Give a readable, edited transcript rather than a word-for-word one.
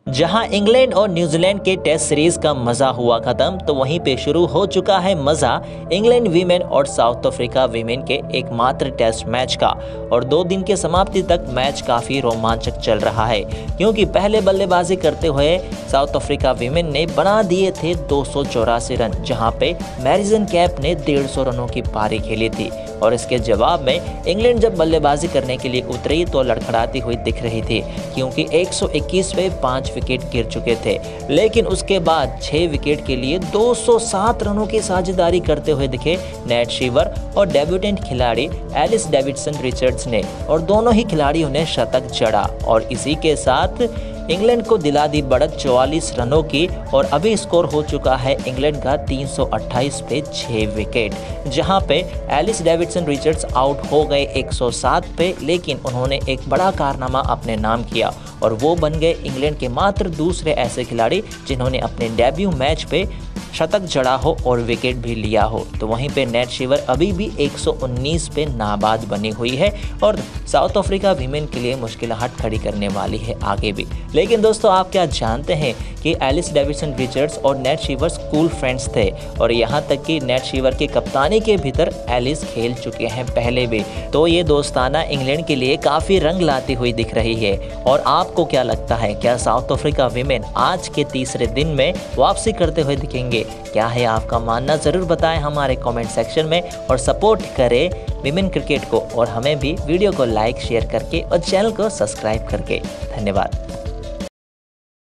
जहां इंग्लैंड और न्यूजीलैंड के टेस्ट सीरीज का मजा हुआ खत्म, तो वहीं पे शुरू हो चुका है मजा इंग्लैंड वीमेन और साउथ अफ्रीका वीमेन के एकमात्र टेस्ट मैच का। और 2 दिन के समाप्ति तक मैच काफी रोमांचक चल रहा है, क्योंकि पहले बल्लेबाजी करते हुए साउथ अफ्रीका वीमेन ने बना दिए थे 284 रन, जहां पे मैरिजन कैप ने 150 रनों की पारी खेली थी। और इसके जवाब में इंग्लैंड जब बल्लेबाजी करने के लिए उतरी तो लड़खड़ाती हुई दिख रही थी, क्योंकि 121 पे 5 विकेट गिर चुके थे। लेकिन उसके बाद 6 विकेट के लिए 207 रनों की साझेदारी करते हुए दिखे नेट शीवर और डेब्यूटेंट खिलाड़ी एलिस डेविडसन रिचर्ड्स ने, और दोनों ही खिलाड़ियों ने शतक जड़ा और इसी के साथ इंग्लैंड को दिला दी बढ़त 44 रनों की। और अभी स्कोर हो चुका है इंग्लैंड का 328 पे 6 विकेट, जहां पे एलिस डेविडसन रिचर्ड्स आउट हो गए 107 पे, लेकिन उन्होंने एक बड़ा कारनामा अपने नाम किया और वो बन गए इंग्लैंड के मात्र दूसरे ऐसे खिलाड़ी जिन्होंने अपने डेब्यू मैच पे शतक जड़ा हो और विकेट भी लिया हो। तो वहीं पे नेट शीवर अभी भी 119 पे नाबाद बनी हुई है और साउथ अफ्रीका वीमेन के लिए मुश्किलात खड़ी करने वाली है आगे भी। लेकिन दोस्तों, आप क्या जानते हैं कि एलिस डेविडसन रिचर्ड्स और नेट शीवर स्कूल फ्रेंड्स थे, और यहाँ तक कि नेट शीवर की कप्तानी के भीतर एलिस खेल चुके हैं पहले भी। तो ये दोस्ताना इंग्लैंड के लिए काफ़ी रंग लाती हुई दिख रही है। और आपको क्या लगता है, क्या साउथ अफ्रीका वीमेन आज के तीसरे दिन में वापसी करते हुए दिखेंगे? क्या है आपका मानना, ज़रूर बताएं हमारे कमेंट सेक्शन में, और सपोर्ट करें विमेन क्रिकेट को, और हमें भी वीडियो को लाइक शेयर करके और चैनल को सब्सक्राइब करके। धन्यवाद।